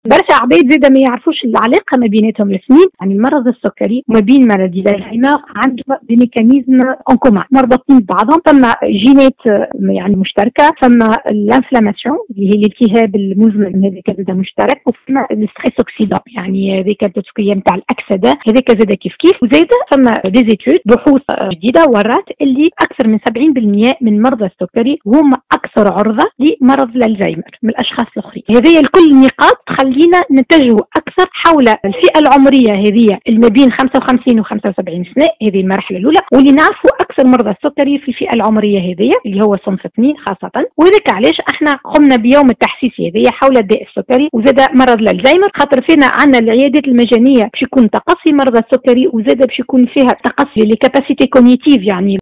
برشا عباد زاد ما يعرفوش العلاقه ما بيناتهم الاثنين، يعني المرض السكري وما بين مرض الزهايمر عندهم دي ميكانيزم اون كومان مربوطين ببعضهم. ثم جينات يعني مشتركه، ثم الانفلاماسيون اللي هي الالتهاب المزمن هذاك زاد مشترك، وثم الستريس اوكسيدون يعني هذيك التسكيه نتاع الاكسده هذاك زاد كيف وزاد. ثم ديزيتود بحوث جديده ورات اللي اكثر من 70% من مرضى السكري هم اكثر عرضه لمرض الزهايمر من الاشخاص الاخرين. هذه الكل نقاط تخلينا نتجه اكثر حول الفئه العمريه هذه اللي ما بين 55 و75 سنه، هذه المرحله الاولى، واللي نعرفوا اكثر مرضى السكري في الفئه العمريه هذه اللي هو صنف 2 خاصه. وذلك علاش احنا قمنا بيوم التحسيس هذه حول الداء السكري وزاد مرض الزهايمر، خاطر فينا عندنا العيادات المجانيه باش يكون تقصي مرضى السكري، وزاد باش يكون فيها تقصي لكاباسيتي كوغنيتيف يعني